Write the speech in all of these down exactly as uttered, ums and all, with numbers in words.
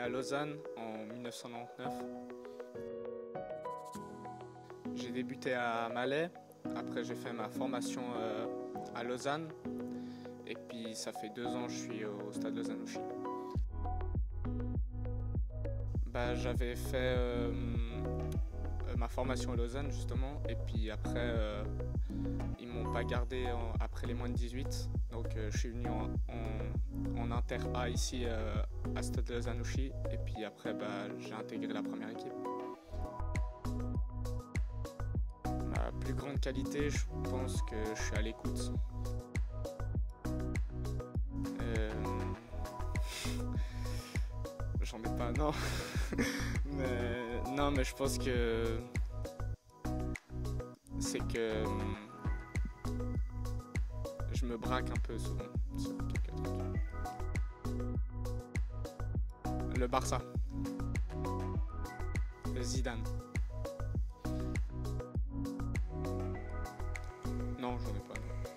à Lausanne en mille neuf cent quatre-vingt-dix-neuf. J'ai débuté à Malais, après j'ai fait ma formation euh, à Lausanne et puis ça fait deux ans que je suis au Stade Lausanne-Ouchy. Bah, j'avais fait euh, ma formation à Lausanne justement et puis après euh, ils m'ont pas gardé en, après les moins de dix-huit, donc euh, je suis venu en, en, en Inter A ici euh, à Stade Lausanne-Ouchy et puis après bah, j'ai intégré la première équipe. Ma plus grande qualité, je pense que je suis à l'écoute. Euh... J'en ai pas, non. mais, non, mais je pense que c'est que je me braque un peu souvent sur quelques trucs. Le Barça. Le Zidane. Non, j'en ai pas.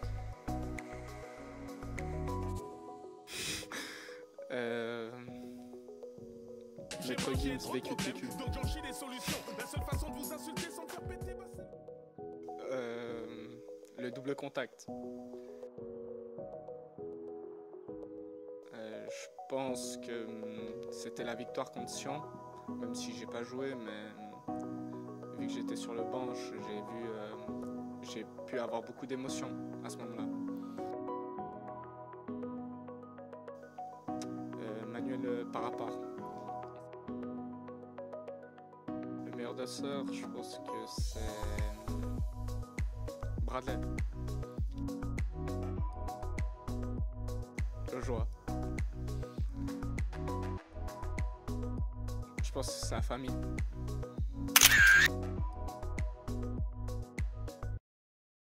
euh... Maître Gims, vécu de vécu. Euh... Le double contact. Euh, je pense que hum, c'était la victoire contre Sion, même si j'ai pas joué, mais hum, vu que j'étais sur le banc, j'ai vu, euh, j'ai pu avoir beaucoup d'émotions à ce moment-là. Euh, Manuel Parapar. Le meilleur danseur, je pense que c'est Bradley. Le joie. Je pense que c'est sa famille.